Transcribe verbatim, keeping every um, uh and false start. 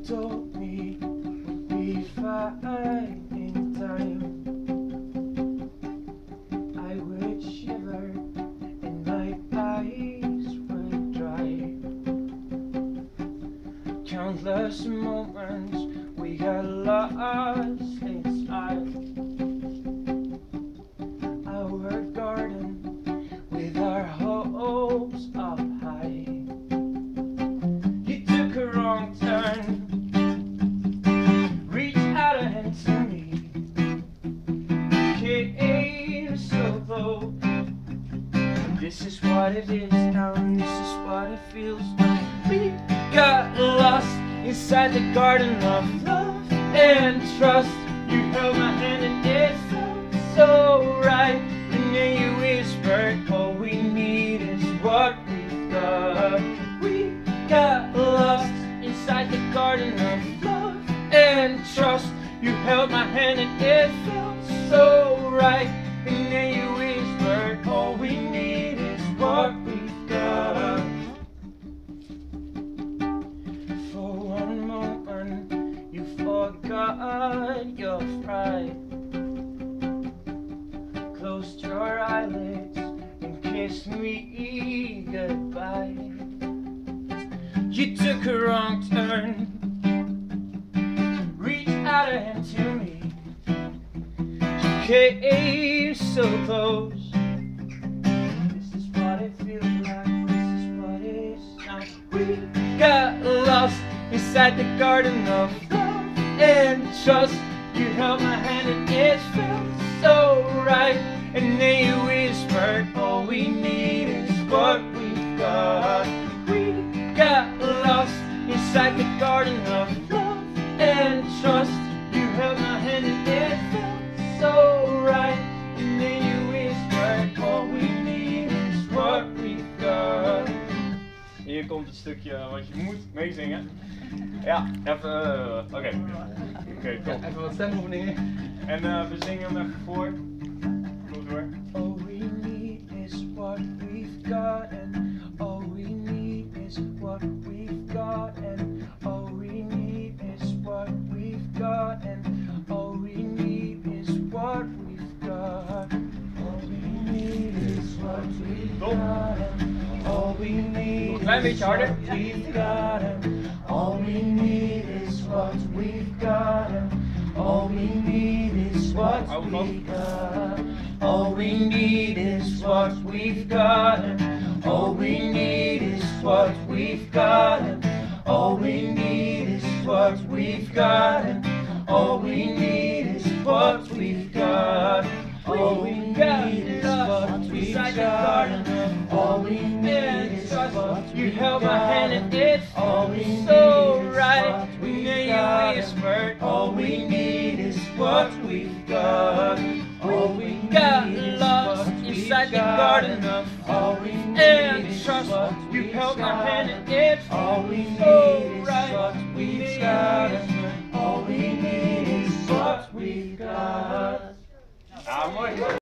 told me we'd be fine in time, I would shiver and my eyes would dry. Countless moments we got lost inside our garden with our hopes up high. You took a wrong turn, reached out a hand to me, came so close. This is what it is now, and this is what it feels like. We got lost inside the garden of love and trust. You held my hand and it felt so right. And then you whispered, all we need is what we've got. We got lost inside the garden of love and trust. You held my hand and it felt so right. And then you whispered, all we need is what we've got. For one moment you forgot your pride, closed your eyelids and kissed me goodbye. You took a wrong turn, reached out a hand to me, you came so close. This is what it feels like, this is what it is now. We got lost inside the garden of love and trust. You held my hand and it felt so right. And then you whispered, all we need is what we've got. We got lost inside the garden of love and trust. You held my hand and it felt so right. And then you whispered, all we need is what we've got. Hier komt het stukje wat je moet meezingen. Ja, even, uh, oké. Okay. Okay, cool. Ja, even wat stemoefeningen. En uh, we zingen hem even voor. Goed hoor. All we need is what we've got, and all we need is what we've got, and all we need is what we've got, and all we need is what we've got. All we need is what we've got, and all we need is what we've got, and all we need is what we've got, and all we need is what we got. All we need is what we've got, and all we need is what we've got, and all we need is what we've got, and all we need is what we've got. All we need is what we've got, and all we need is what you held my hand and it felt so right. And then you whispered, all we need is what we've got. All we got lost inside the garden of love and trust. You held my hand and it felt so right. We got all we need is what we've got. Ah, mooi.